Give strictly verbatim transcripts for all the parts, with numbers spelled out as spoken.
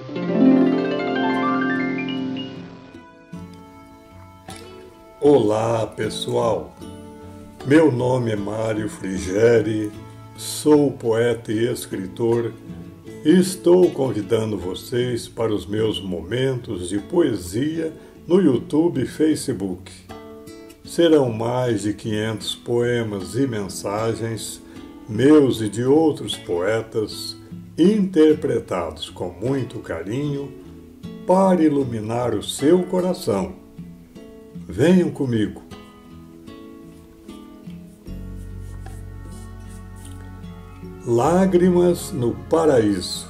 Olá, pessoal! Meu nome é Mário Frigeri, sou poeta e escritor e estou convidando vocês para os meus momentos de poesia no YouTube e Facebook. Serão mais de quinhentos poemas e mensagens, meus e de outros poetas, interpretados com muito carinho para iluminar o seu coração. Venham comigo. Lágrimas no Paraíso.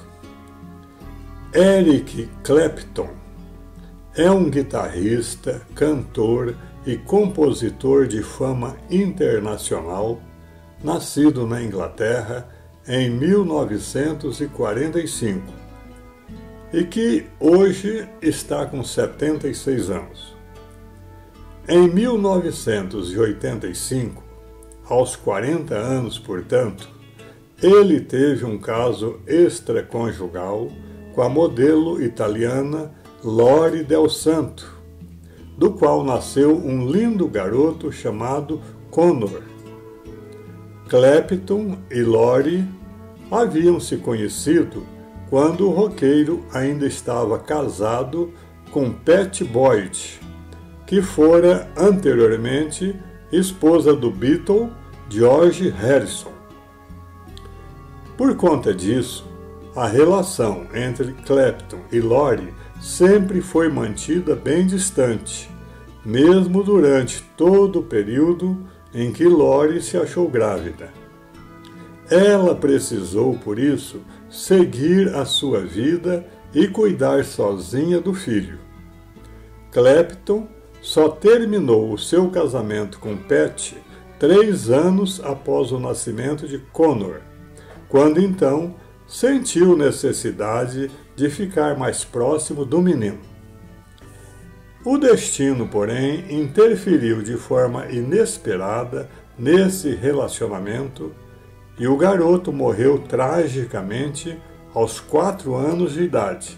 Eric Clapton é um guitarrista, cantor e compositor de fama internacional, nascido na Inglaterra em mil novecentos e quarenta e cinco e que hoje está com setenta e seis anos. Em mil novecentos e oitenta e cinco, aos quarenta anos, portanto, ele teve um caso extraconjugal com a modelo italiana Lori Del Santo, do qual nasceu um lindo garoto chamado Connor. Clapton e Lori haviam se conhecido quando o roqueiro ainda estava casado com Pattie Boyd, que fora anteriormente esposa do Beatle George Harrison. Por conta disso, a relação entre Clapton e Lori sempre foi mantida bem distante, mesmo durante todo o período em que Lori se achou grávida. Ela precisou, por isso, seguir a sua vida e cuidar sozinha do filho. Clapton só terminou o seu casamento com Pattie três anos após o nascimento de Connor, quando então sentiu necessidade de ficar mais próximo do menino. O destino, porém, interferiu de forma inesperada nesse relacionamento e o garoto morreu tragicamente aos quatro anos de idade.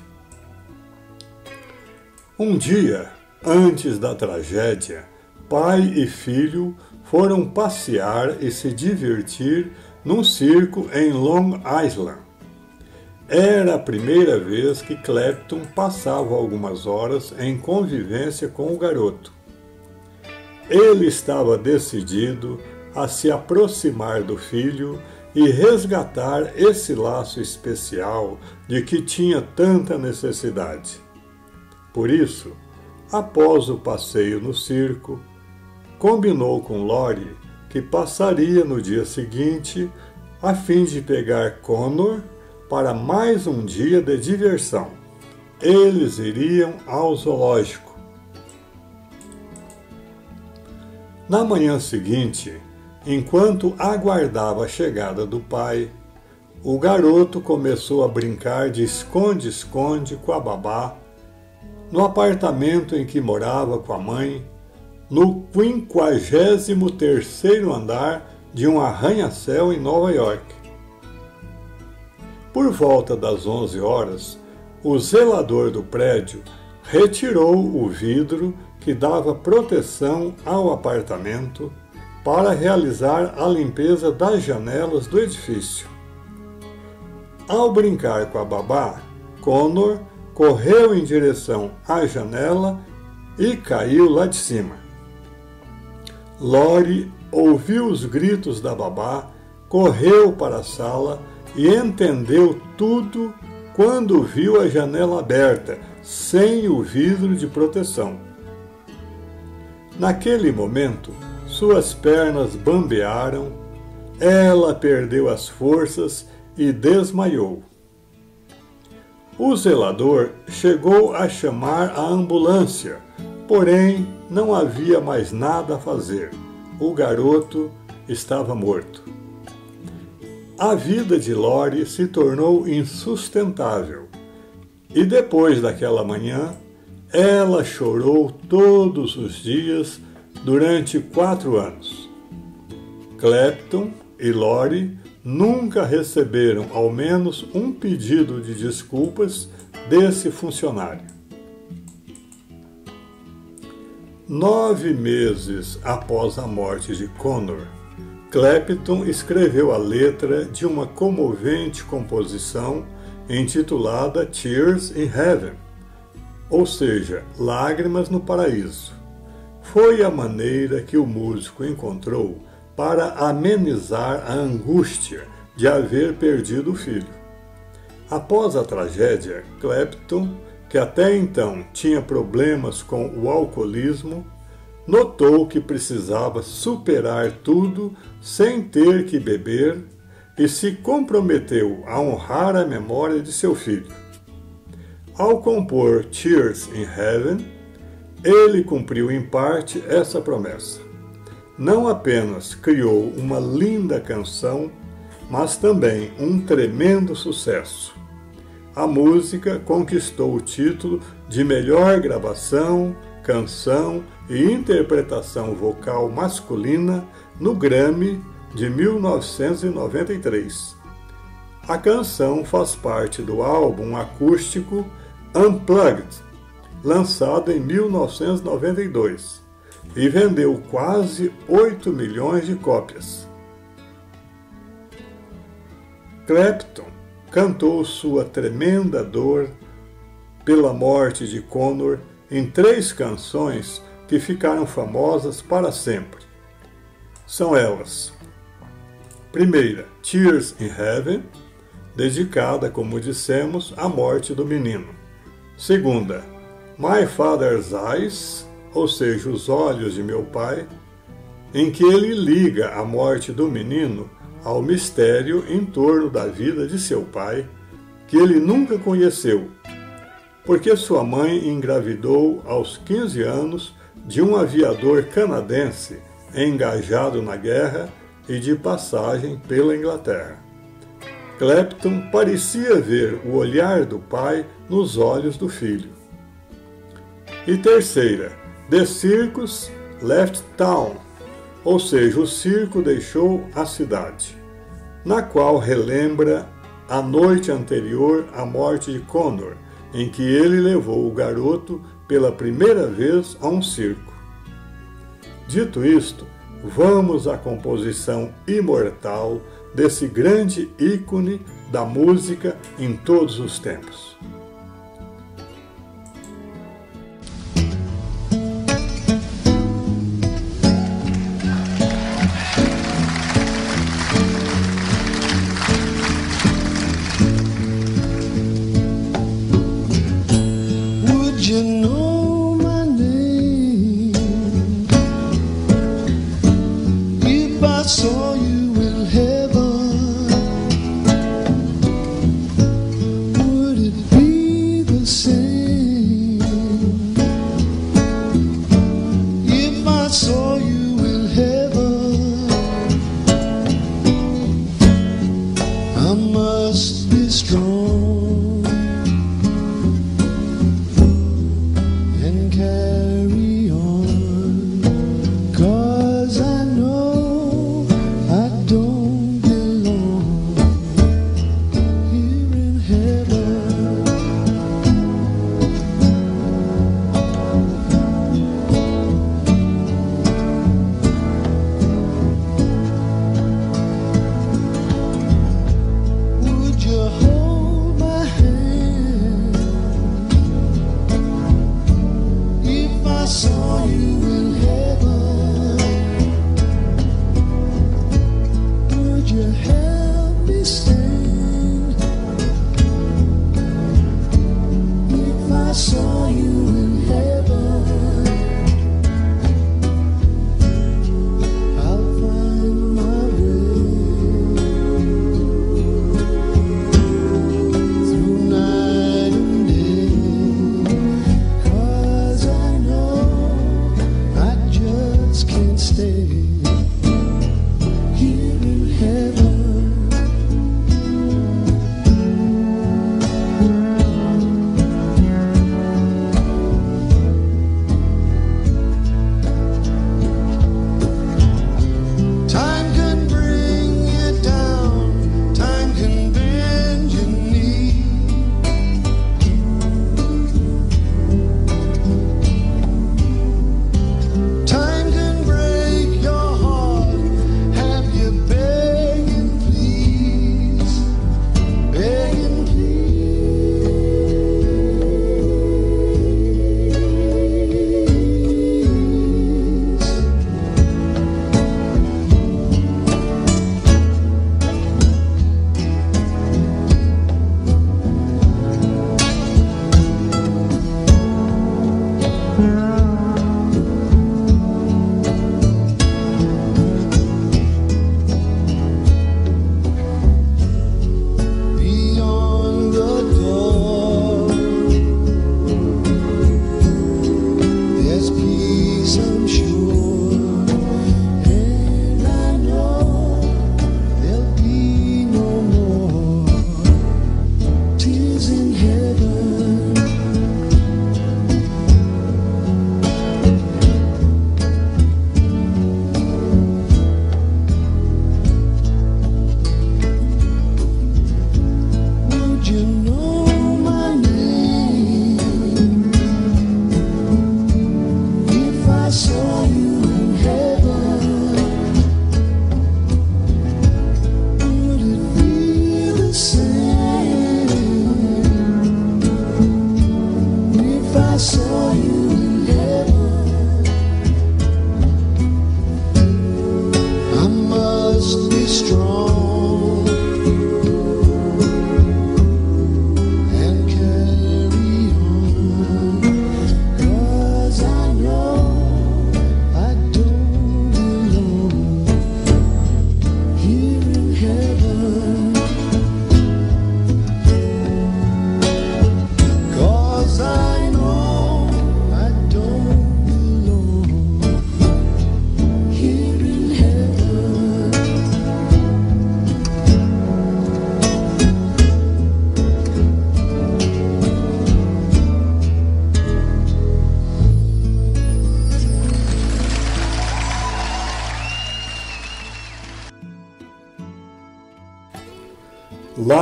Um dia, antes da tragédia, pai e filho foram passear e se divertir num circo em Long Island. Era a primeira vez que Clapton passava algumas horas em convivência com o garoto. Ele estava decidido a se aproximar do filho e resgatar esse laço especial de que tinha tanta necessidade. Por isso, após o passeio no circo, combinou com Lori que passaria no dia seguinte a fim de pegar Connor para mais um dia de diversão. Eles iriam ao zoológico. Na manhã seguinte, enquanto aguardava a chegada do pai, o garoto começou a brincar de esconde-esconde com a babá no apartamento em que morava com a mãe, no quinquagésimo terceiro andar de um arranha-céu em Nova York. Por volta das onze horas, o zelador do prédio retirou o vidro que dava proteção ao apartamento para realizar a limpeza das janelas do edifício. Ao brincar com a babá, Connor correu em direção à janela e caiu lá de cima. Lori ouviu os gritos da babá, correu para a sala e entendeu tudo quando viu a janela aberta, sem o vidro de proteção. Naquele momento, suas pernas bambearam, ela perdeu as forças e desmaiou. O zelador chegou a chamar a ambulância, porém não havia mais nada a fazer. O garoto estava morto. A vida de Lori se tornou insustentável e depois daquela manhã, ela chorou todos os dias durante quatro anos. Clapton e Lori nunca receberam ao menos um pedido de desculpas desse funcionário. Nove meses após a morte de Connor, Clapton escreveu a letra de uma comovente composição intitulada Tears in Heaven, ou seja, Lágrimas no Paraíso. Foi a maneira que o músico encontrou para amenizar a angústia de haver perdido o filho. Após a tragédia, Clapton, que até então tinha problemas com o alcoolismo, notou que precisava superar tudo sem ter que beber e se comprometeu a honrar a memória de seu filho. Ao compor Tears in Heaven, ele cumpriu em parte essa promessa. Não apenas criou uma linda canção, mas também um tremendo sucesso. A música conquistou o título de melhor gravação, canção e interpretação vocal masculina no Grammy de mil novecentos e noventa e três. A canção faz parte do álbum acústico Unplugged, lançado em mil novecentos e noventa e dois, e vendeu quase oito milhões de cópias. Clapton cantou sua tremenda dor pela morte de Connor em três canções que ficaram famosas para sempre. São elas: primeira, Tears in Heaven, dedicada, como dissemos, à morte do menino. Segunda, My Father's Eyes, ou seja, Os Olhos de Meu Pai, em que ele liga a morte do menino ao mistério em torno da vida de seu pai, que ele nunca conheceu, porque sua mãe engravidou aos quinze anos de um aviador canadense engajado na guerra e de passagem pela Inglaterra. Clapton parecia ver o olhar do pai nos olhos do filho. E terceira, The Circus Left Town, ou seja, o circo deixou a cidade, na qual relembra a noite anterior à morte de Connor, em que ele levou o garoto pela primeira vez a um circo. Dito isto, vamos à composição imortal desse grande ícone da música em todos os tempos. You know my name. If I saw you in heaven, would it be the same? If I saw you in heaven, I must be strong. Carry on, 'cause I know I don't belong here in heaven.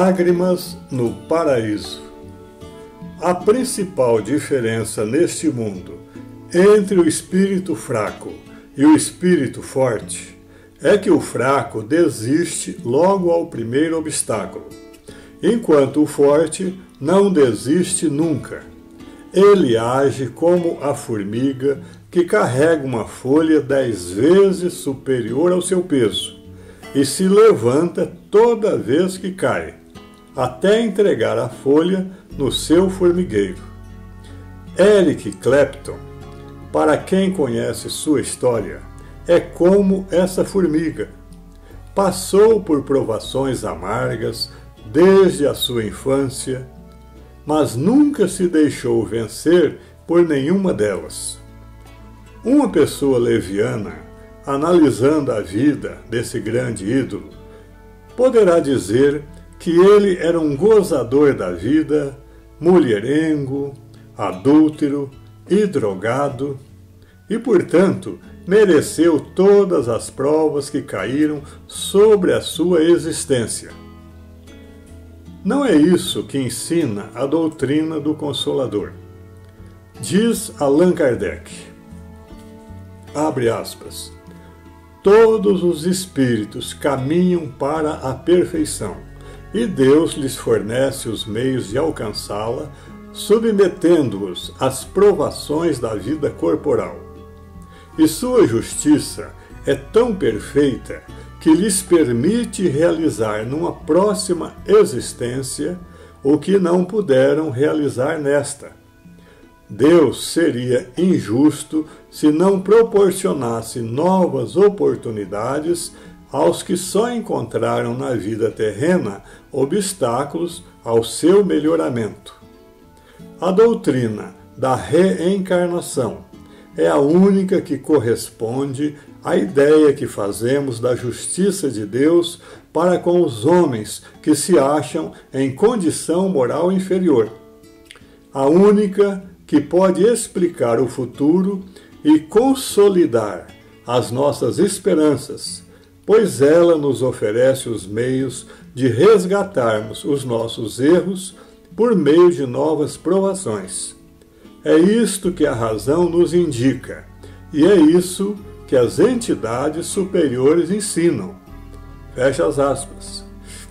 Lágrimas no Paraíso. A principal diferença neste mundo entre o espírito fraco e o espírito forte é que o fraco desiste logo ao primeiro obstáculo, enquanto o forte não desiste nunca. Ele age como a formiga que carrega uma folha dez vezes superior ao seu peso e se levanta toda vez que cai, até entregar a folha no seu formigueiro. Eric Clapton, para quem conhece sua história, é como essa formiga. Passou por provações amargas desde a sua infância, mas nunca se deixou vencer por nenhuma delas. Uma pessoa leviana, analisando a vida desse grande ídolo, poderá dizer que ele era um gozador da vida, mulherengo, adúltero e drogado, e, portanto, mereceu todas as provas que caíram sobre a sua existência. Não é isso que ensina a doutrina do Consolador. Diz Allan Kardec, abre aspas, todos os espíritos caminham para a perfeição, e Deus lhes fornece os meios de alcançá-la, submetendo-os às provações da vida corporal. E sua justiça é tão perfeita que lhes permite realizar numa próxima existência o que não puderam realizar nesta. Deus seria injusto se não proporcionasse novas oportunidades aos que só encontraram na vida terrena obstáculos ao seu melhoramento. A doutrina da reencarnação é a única que corresponde à ideia que fazemos da justiça de Deus para com os homens que se acham em condição moral inferior. A única que pode explicar o futuro e consolidar as nossas esperanças, pois ela nos oferece os meios de resgatarmos os nossos erros por meio de novas provações. É isto que a razão nos indica, e é isso que as entidades superiores ensinam. Fecha as aspas.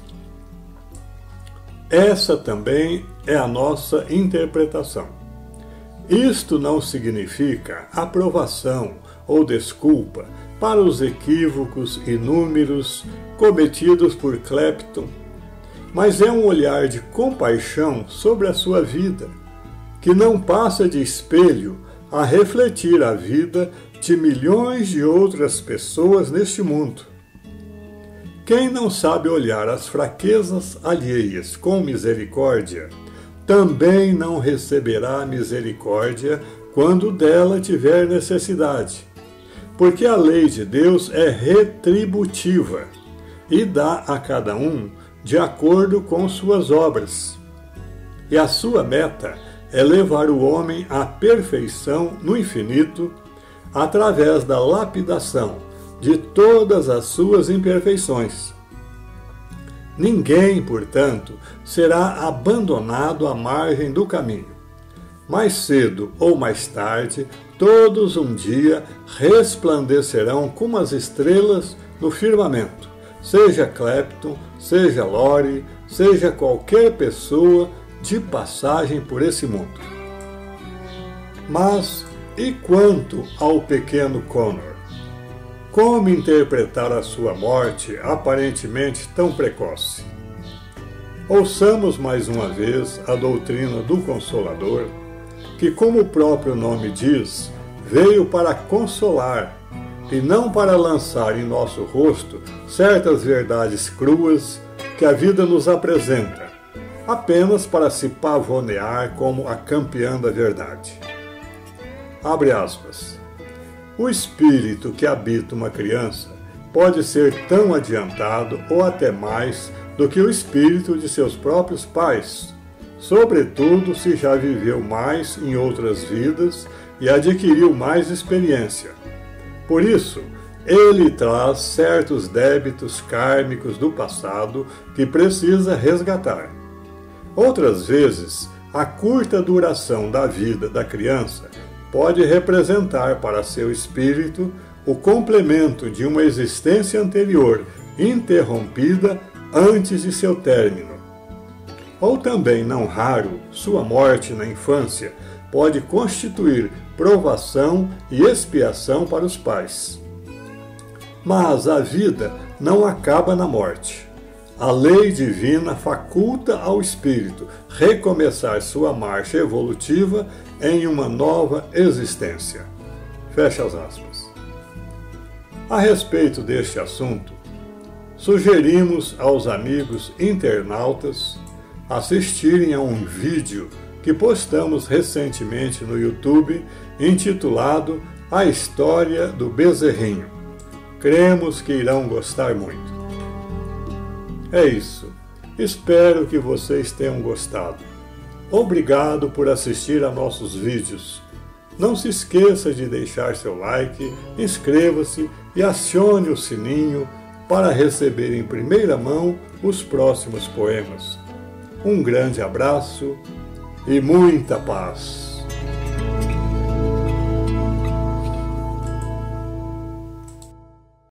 Essa também é a nossa interpretação. Isto não significa aprovação ou desculpa para os equívocos inúmeros cometidos por Clapton, mas é um olhar de compaixão sobre a sua vida, que não passa de espelho a refletir a vida de milhões de outras pessoas neste mundo. Quem não sabe olhar as fraquezas alheias com misericórdia, também não receberá misericórdia quando dela tiver necessidade, porque a lei de Deus é retributiva e dá a cada um de acordo com suas obras. E a sua meta é levar o homem à perfeição no infinito através da lapidação de todas as suas imperfeições. Ninguém, portanto, será abandonado à margem do caminho. Mais cedo ou mais tarde, todos um dia resplandecerão como as estrelas no firmamento, seja Clapton, seja Lore, seja qualquer pessoa de passagem por esse mundo. Mas e quanto ao pequeno Connor? Como interpretar a sua morte aparentemente tão precoce? Ouçamos mais uma vez a doutrina do Consolador, que, como o próprio nome diz, veio para consolar e não para lançar em nosso rosto certas verdades cruas que a vida nos apresenta, apenas para se pavonear como a campeã da verdade. Abre aspas. O espírito que habita uma criança pode ser tão adiantado ou até mais do que o espírito de seus próprios pais, sobretudo se já viveu mais em outras vidas e adquiriu mais experiência. Por isso, ele traz certos débitos kármicos do passado que precisa resgatar. Outras vezes, a curta duração da vida da criança pode representar para seu espírito o complemento de uma existência anterior interrompida antes de seu término. Ou também, não raro, sua morte na infância pode constituir provação e expiação para os pais. Mas a vida não acaba na morte. A lei divina faculta ao espírito recomeçar sua marcha evolutiva em uma nova existência. Fecha as aspas. A respeito deste assunto, sugerimos aos amigos internautas assistirem a um vídeo que postamos recentemente no YouTube intitulado A História do Bezerrinho. Cremos que irão gostar muito. É isso. Espero que vocês tenham gostado. Obrigado por assistir a nossos vídeos. Não se esqueça de deixar seu like, inscreva-se e acione o sininho para receber em primeira mão os próximos poemas. Um grande abraço e muita paz.